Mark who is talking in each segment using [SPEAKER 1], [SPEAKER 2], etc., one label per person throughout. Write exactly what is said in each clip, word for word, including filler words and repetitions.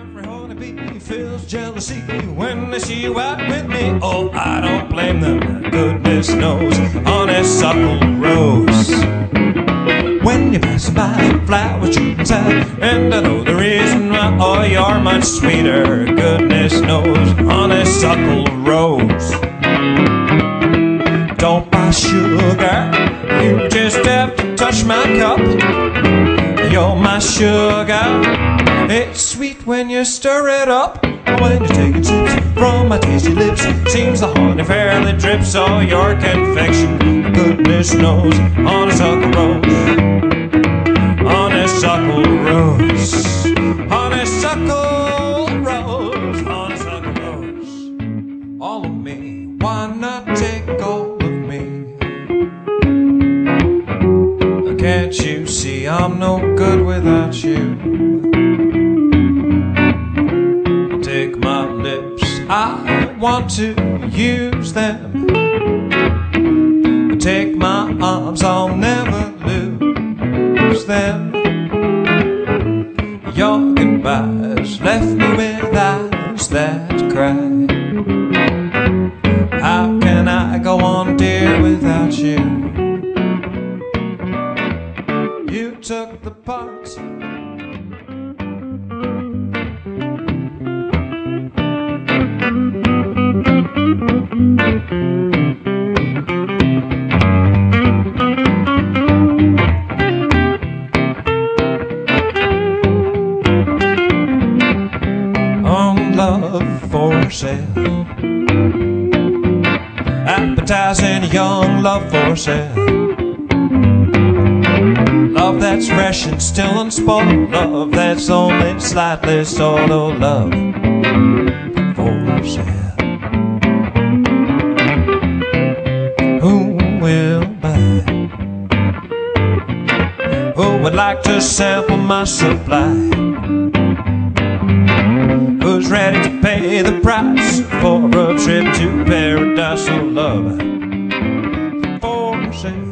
[SPEAKER 1] Every honeybee feels jealousy when they see you out with me. Oh, I don't blame them, goodness knows. Honeysuckle rose. When you pass by, flowers shoot inside, and I know the reason why. Oh, you're much sweeter, goodness knows. Honeysuckle rose. Don't buy sugar, you just have to touch my cup. You're my sugar, it's sweet when you stir it up. When you're taking sips from my tasty lips, seems the honey fairly drips. Oh, your confection, goodness knows. Honeysuckle rose, honeysuckle rose, honeysuckle rose, honeysuckle rose. All of me, why not take all of me? Can't you see I'm no good without you? Take my lips, I want to use them. Take my arms, I'll never lose them. Your goodbyes left me with eyes that cry. How can I go on, dear, without you? You took the part. On love for sale, appetizing young love for sale. Love that's fresh and still unspoiled. Love that's only slightly soiled. Oh, love for sale. Who will buy? Who would like to sample my supply? Who's ready to pay the price for a trip to paradise? Oh, love for sale.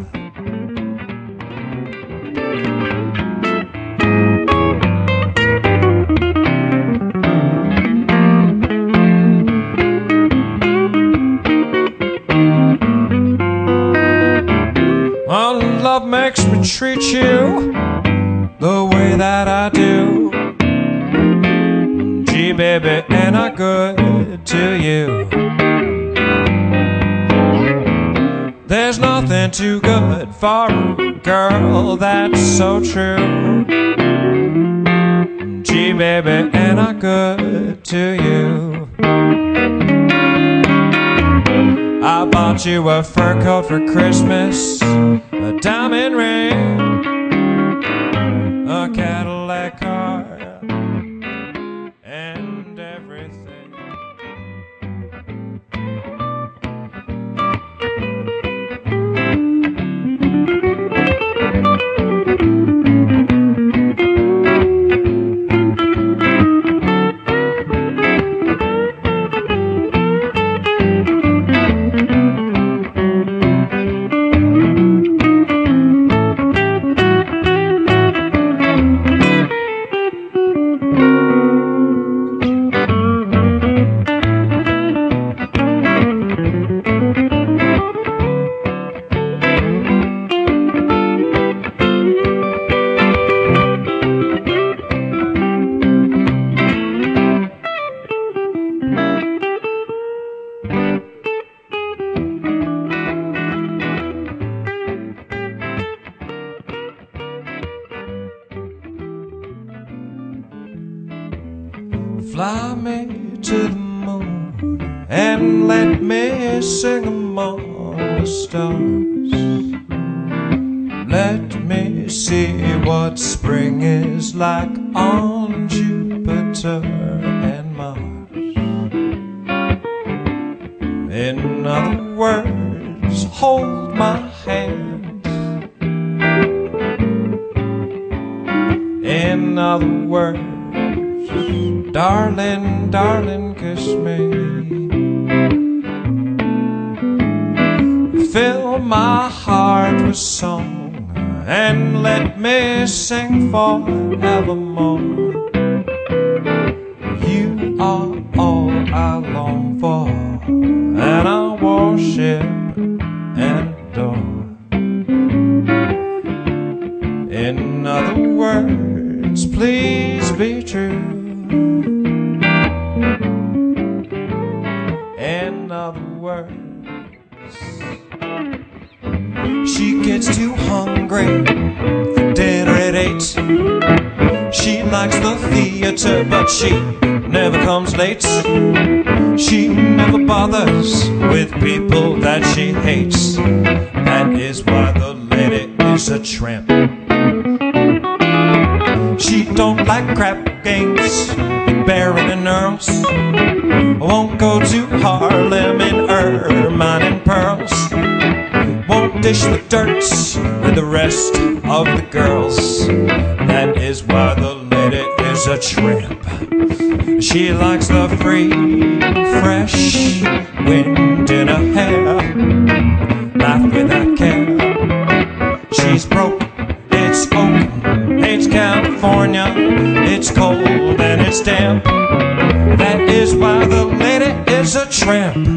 [SPEAKER 1] Love makes me treat you the way that I do. Gee, baby, ain't I good to you? There's nothing too good for a girl that's so true. Gee, baby, ain't I good to you? I bought you a fur coat for Christmas, a diamond ring, a Cadillac car, and everything. Fly me to the moon and let me sing among the stars. Let me see what spring is like on Jupiter and Mars. In other words, hold my hand. In other words, darling, darling, kiss me. Fill my heart with song and let me sing forevermore. are all I long for, and I worship and adore. In other words, please be true. In other words, she gets too hungry for dinner at eight. She likes the theater, but she never comes late. She never bothers with people that she hates. That is why the lady is a tramp. She don't like crap games with Baron and Earls. Won't go to Harlem in ermine and pearls. Won't dish the dirt with the rest of the girls. That is why the lady is a tramp. She likes the free, fresh wind in her hair, life without care. She's broke, it's open, it's California, it's cold and it's damp. That is why the lady is a tramp.